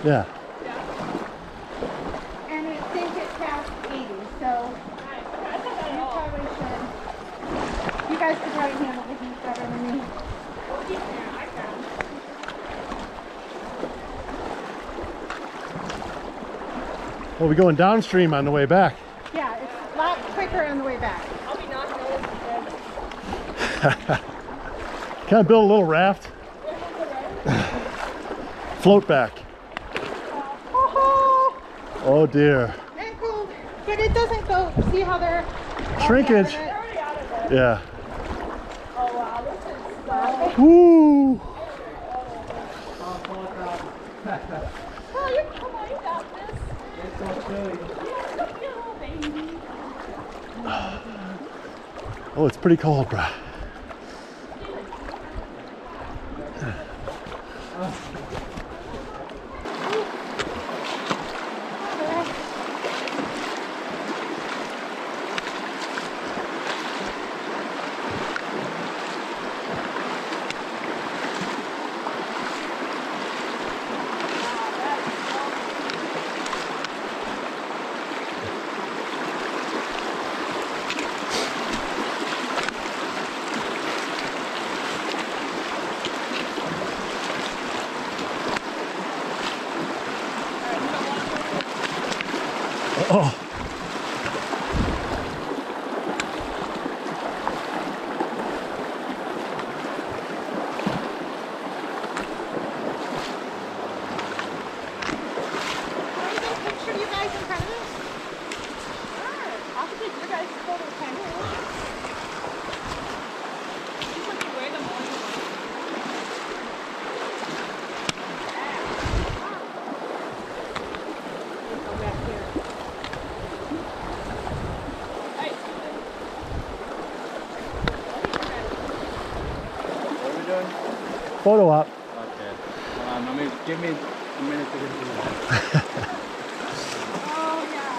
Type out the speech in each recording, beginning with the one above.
Yeah. And I think it passed 80, so you probably should. You guys could probably handle the heat better than me. Yeah, I can. Well, we're going downstream on the way back. Yeah, it's a lot quicker on the way back. I'll be knocking all this dead. Kind of build a little raft. Float back. Oh dear. And cold, but it doesn't go. See how they're Shrinkage. They're already out of it. Yeah. Oh wow, this is so. Woo! Oh, you come on, you got this. It's so chilly. Yeah, look at your little baby. Oh, it's pretty cold, bruh. Oh. picture you guys in front of us. I'll take your guys' photo camera. Just like you wear them all you want. Go back here. Hey. What are we doing? Photo op. Okay. Let me give me a minute to get through that. Oh yeah.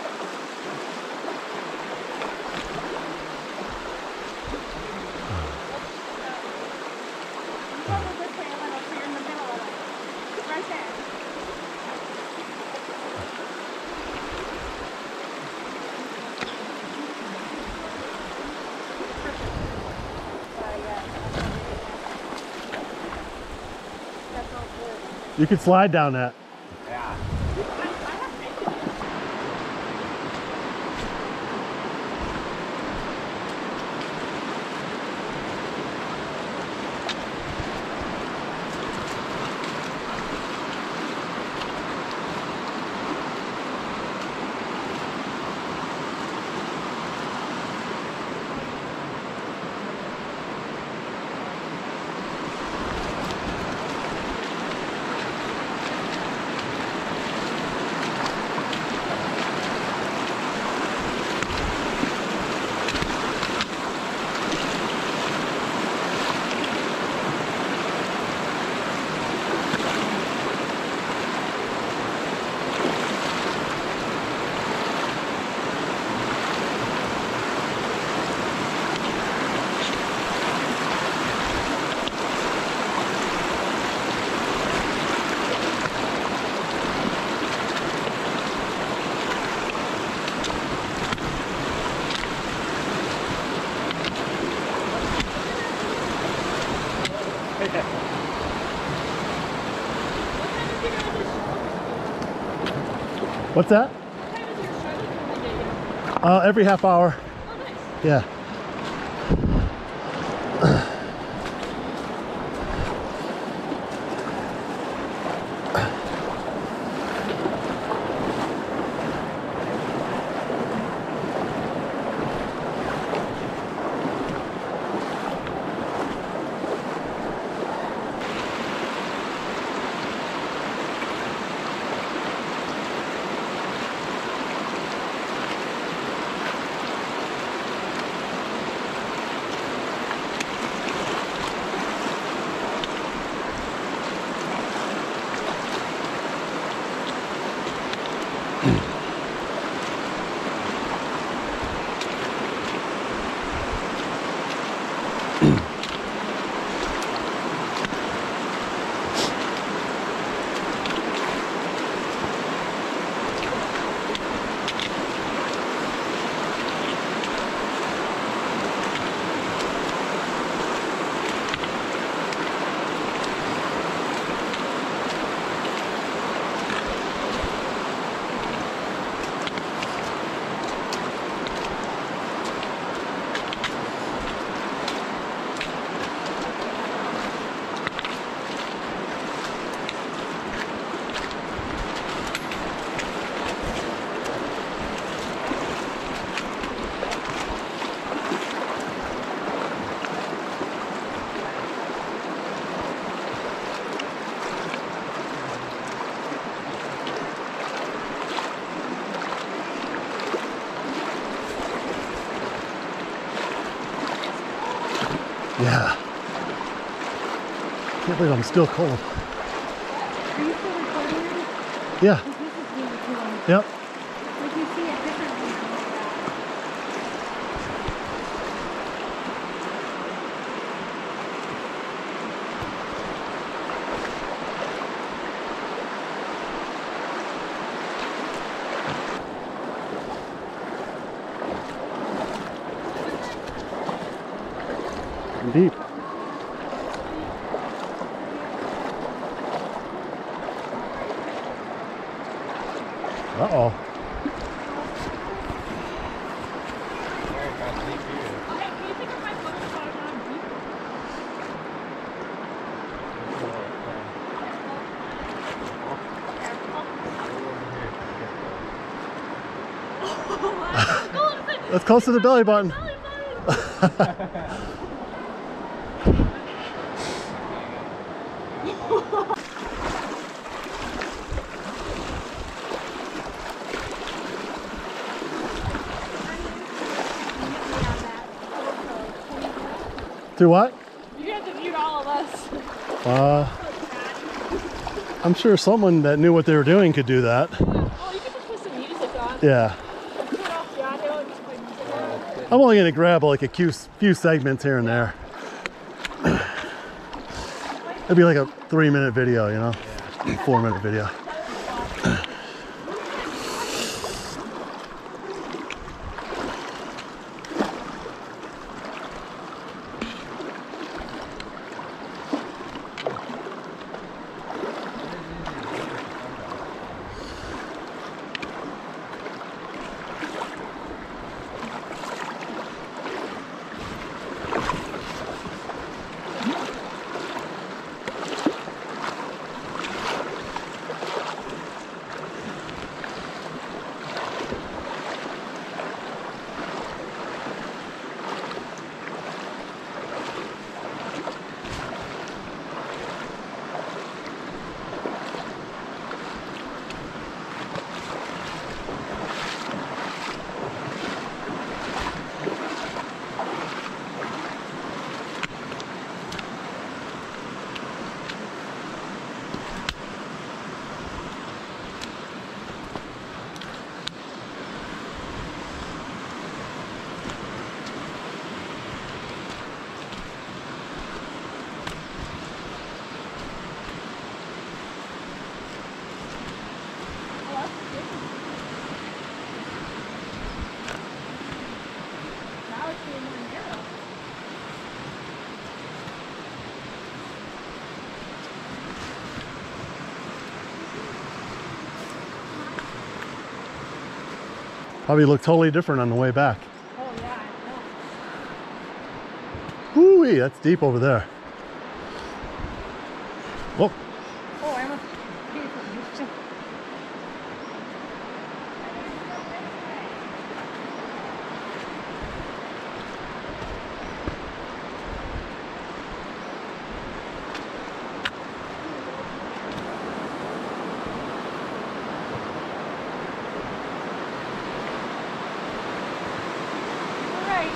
Probably say a little clear in the middle of it. Right there. You could slide down that. Yeah. What's that? Every half hour. Oh, nice. Yeah. Yeah. Can't believe I'm still cold. Are you still recording now? Yeah. This is really cool. Yep. Like you see it differently when you do that. Deep. Uh-oh. Hey, can you pick up my phone so I'm not deep? That's close to the belly button. Do what? You have to mute all of us. I'm sure someone that knew what they were doing could do that. Oh, you can just put some music on. Yeah. Turn off the audio and just play music on. I'm only going to grab like a few segments here and there. It'd be like a 3-minute video, you know? 4-minute video. Now it's getting more narrow. Probably look totally different on the way back. Oh yeah, I Woo-wee, that's deep over there. Whoa. Oh, I almost paid for this. All right.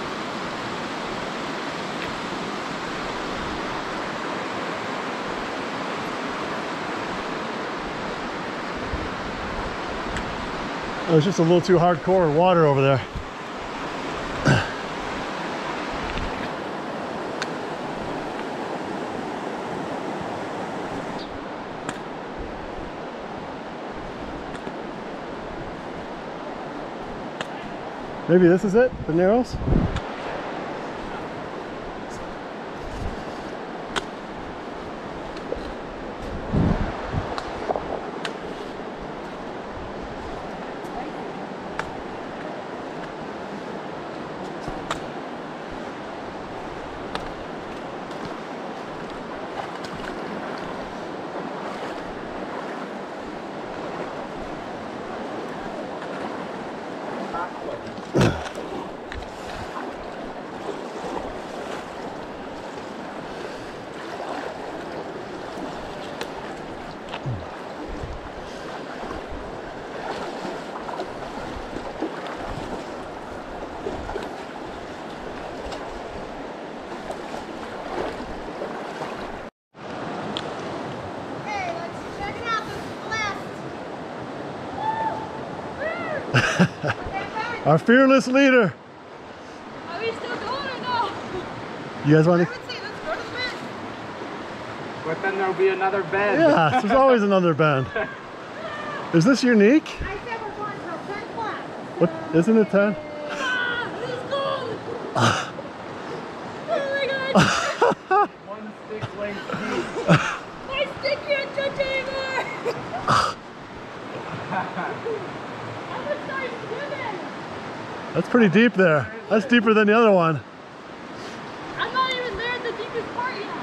It was just a little too hardcore water over there. Maybe this is it, the Narrows? Our fearless leader. Are we still going or no? You guys want I to? would say let's go to the bed. But then there'll be another bend. Yeah, there's always another bend. Is this unique? I said we're going till 10 o'clock. What, isn't it 10? Ah, he's gone. Oh my god. One stick length deep. My stick can't touch anymore. I'm gonna start swimming. That's pretty deep there. That's deeper than the other one. I'm not even there at the deepest part yet.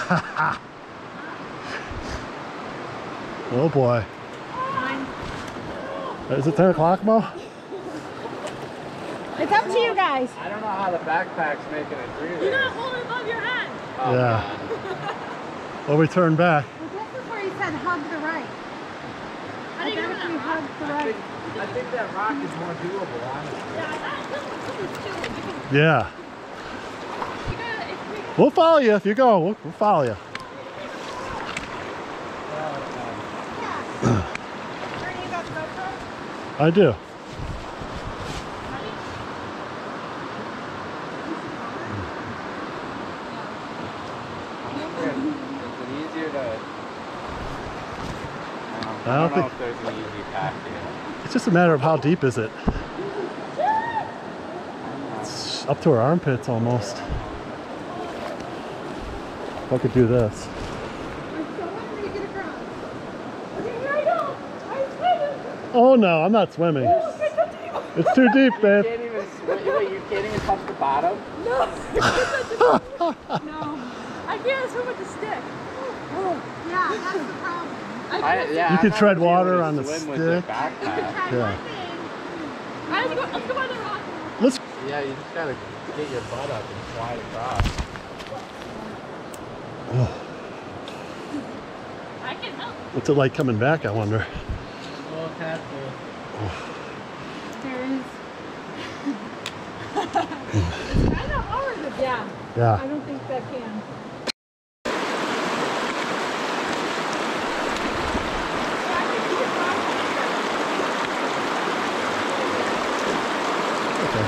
Oh boy. Is it 10 o'clock, Mo? It's up to you guys. I don't know how the backpack's making it through You're there. not holding above your head. Oh, Yeah. God. Well, we turn back. Well, this is where he said hug the right. How do you get over If that you rock? hug the right. I think that rock is more doable, honestly. Yeah, this is chilling. You can, Yeah. you gotta, if we We'll follow you if you go. We'll follow you. Ernie, you got the GoPro? I do. Is it easier to... I don't I don't know think- if there's an easy path here. It's just a matter of how deep is it. It's up to our armpits almost. If I could do this. I'm so hungry to get across. Here I go. I'm swimming. Oh no, I'm not swimming. It's too deep, You babe. can't even swim. Wait, you can't even touch the bottom? No. No. I can't swim with the stick. Yeah, that's the problem. Yeah, You I've could never tread seen water anybody on the swim with their stick. You backpack. can try Yeah. one thing. Alright, let's go by the rock. Let's. Yeah, you just gotta get your butt up and slide across. I can help. What's it like coming back? I wonder. Well, tap There is. It's kind of hard. Yeah. Yeah. I don't think that can. Okay.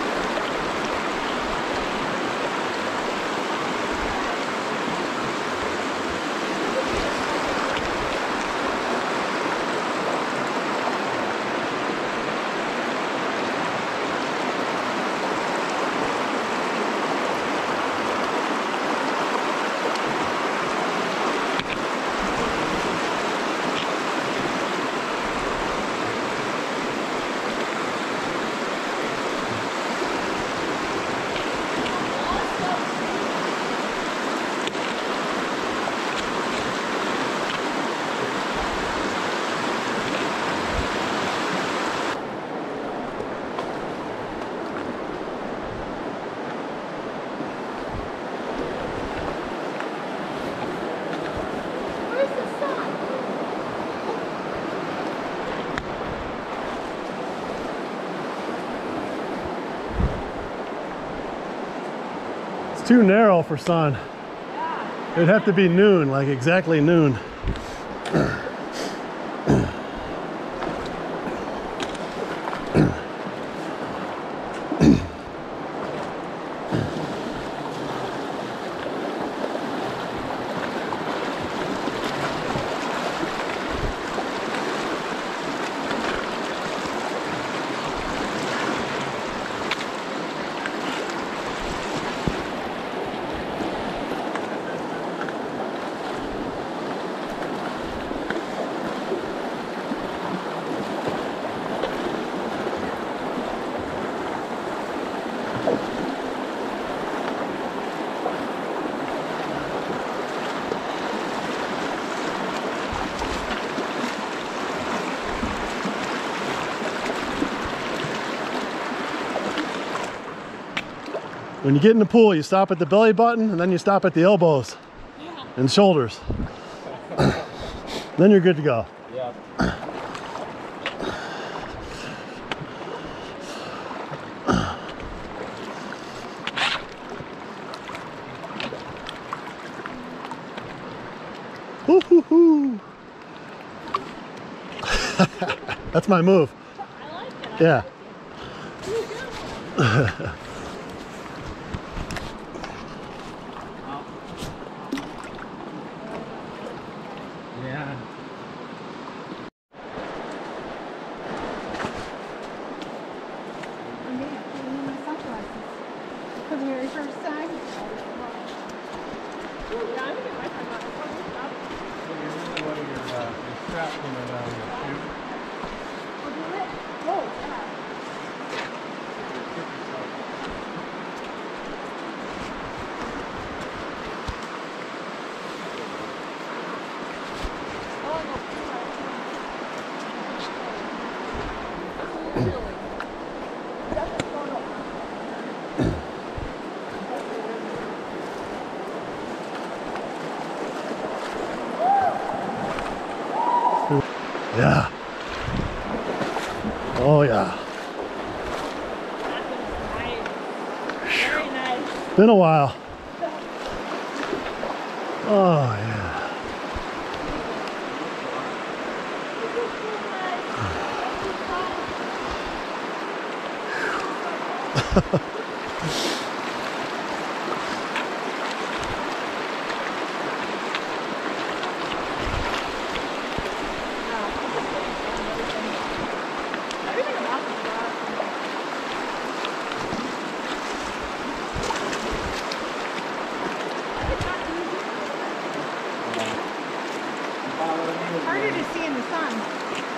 Where's the sun? It's too narrow for sun. It'd have to be noon, like exactly noon. When you get in the pool, you stop at the belly button and then you stop at the elbows and shoulders. Then you're good to go. Yep. Hoo, hoo, hoo. That's my move. I like it. Yeah. Yeah. I'm gonna put in my sunglasses. For the very first time. Yeah, I'm gonna get my friend on. Your strap coming down your shoe. We'll do it. Oh, yeah. Yeah. Oh yeah. Very nice. Been a while. Oh yeah. Everything about this is Harder to see in the sun.